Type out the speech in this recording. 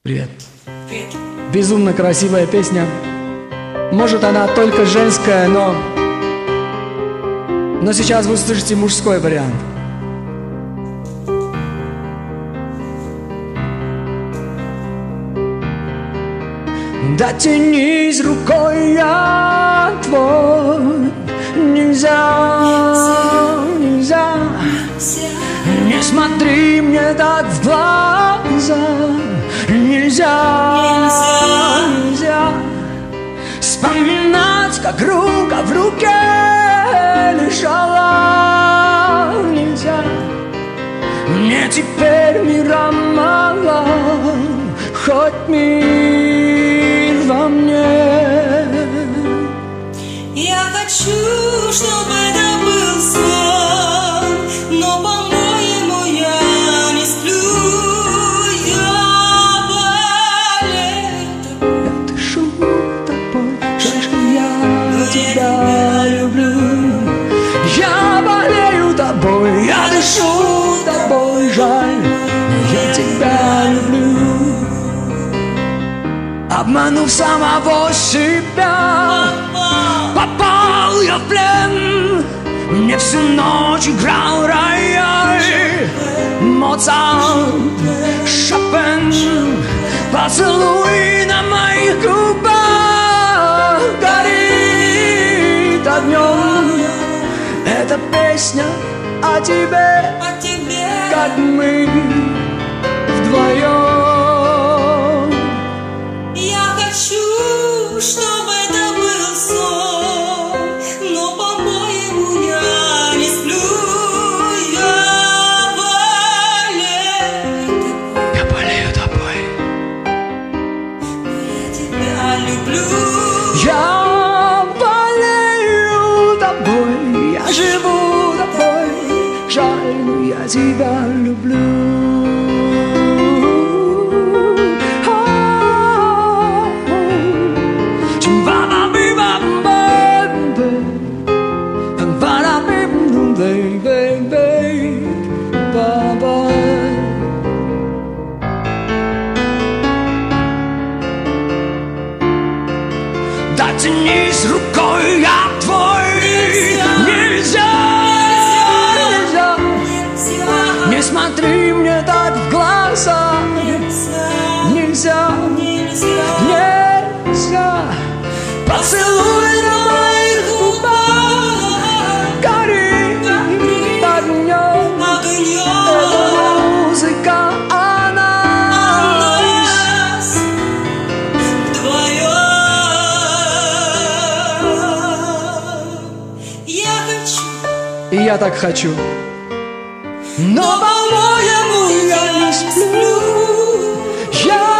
Привет. Привет. Безумно красивая песня. Может, она только женская, но сейчас вы услышите мужской вариант. Дотянись рукой, я твой. Нельзя, нельзя. Не смотри мне так в глаза. Нельзя, нельзя вспоминать, как рука в руке лежала. Нельзя. Мне теперь мира мало, хоть мир во мне. Я хочу, чтобы это был сон, но, по-моему, я не сплю. Я болею. Я дышу тобой, жаль, что я тебя люблю. Я болею тобой, я дышу тобой, жаль, но я тебя люблю. Обманув самого себя, попал я в плен. Мне всю ночь играл рояль, Моцарт, Шопен. Поцелуй на моих губах горит огнем. Эта песня о тебе, как мы вдвоем. Я хочу, чтобы это был сон, но, по-моему, я не сплю. Я болею тобой, но я тебя люблю. я болею тобой, я живу тобой, жаль, но я тебя люблю. Дотянись рукой, я твой. Нельзя, нельзя, не смотри мне так в глаза. Нельзя, нельзя, поцелуй на моих губах горит огнем. Эта музыка о нас вдвоем. Я хочу. И я так хочу. Но, по-моему, я не сплю. Я